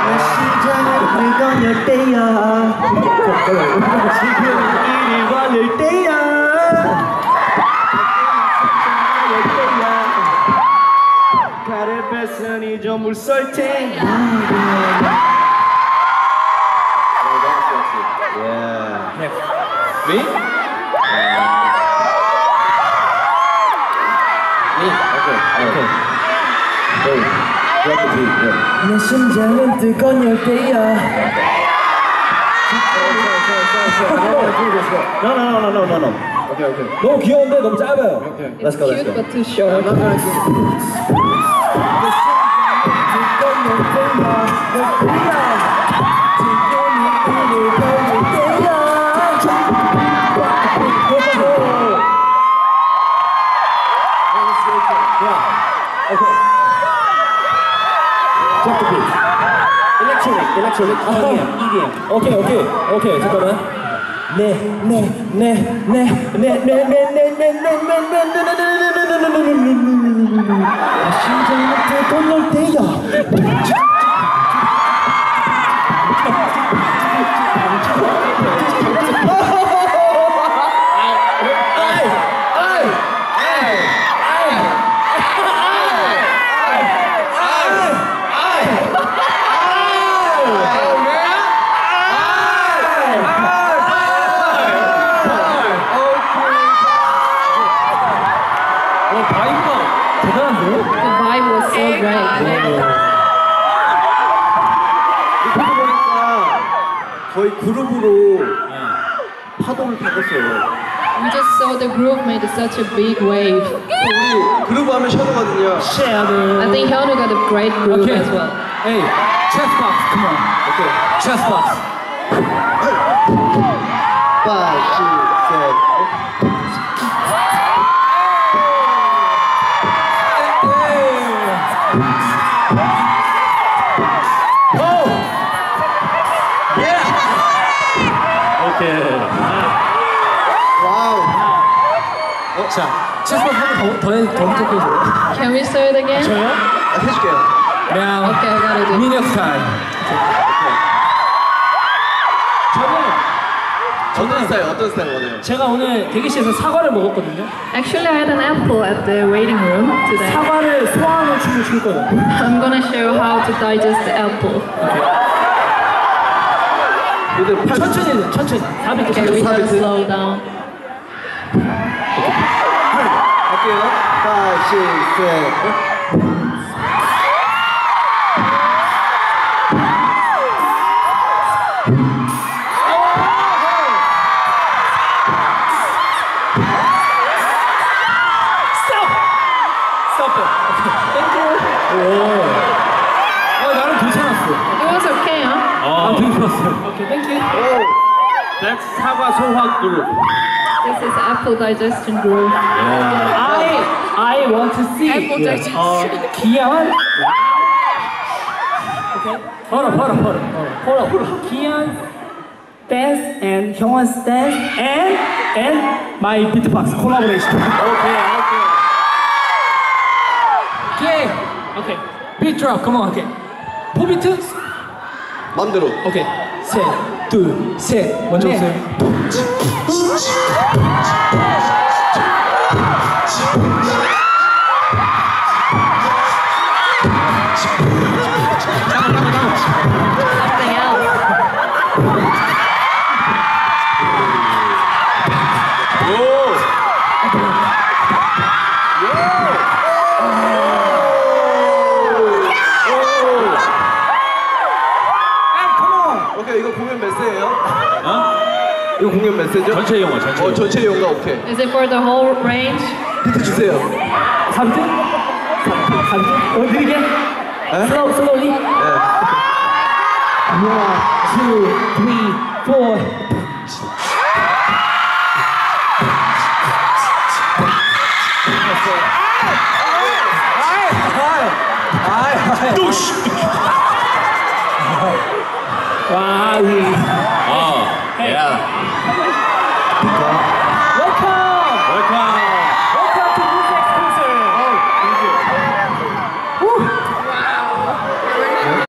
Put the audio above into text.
심장을 건널 때야 지금 이리 걸릴 때야 가를 뺐으니 좀 물쏠 테야 Me? 내 심장은 뜨거울 때야 No. Okay. 너무 귀여운데 너무 짧아요. It's cute but too short. Drop the beat. Electronic. EDM. 오케이. 잠깐만. 심장한테 건널 때야 The vibe was so great. 거의 그룹으로 파도를 타겠어요. We just saw the group made such a big wave. 우리 그룹 하면 셔도거든요. I think Hyunwoo got a great group Okay. as well. Hey, chest box, come on. 오케이. Chest box. 5, 6, 7. 와우. 자, chest box 한번 더 부탁해주세요. Can we say it again? 저요? 해줄게요. Now, Okay, I gotta do it. 민혁 스타일. 어떤 스타일 원해요? 제가 오늘 대기실에서 사과를 먹었거든요. Actually, I had an apple at the waiting room today. 사과를 소화하는 춤을 출 거예요. I'm gonna show you how to digest the apple. 천천히. 400개 Okay, we 천천히. gotta slow down. 할게요. 5, 6, 7. Stop it. Thank you. 나름 괜찮았어. It was okay, huh? 되게 좋았어요. Okay, thank you. That's 사과 소화 그룹. This is apple digestion group. I want to see. Apple digestion. 기현. Okay. hold on. 기현 dance and 형원's dance and my beatbox collaboration. Okay. Beat drop. Come on. Okay. 포비트. 맘대로. 오케이. 셋, 둘, 셋. 먼저 오세요. Something else. 오케이, 이거 공연 몇 세예요? 이거 공연 몇 세죠? 전체 용어, 전체 용어. 전체 용어 오케이. Is it for the whole range? 힌트 주세요. 3등? 느리게? Slowly? 네. 1, 2, 3, 4. Yeah.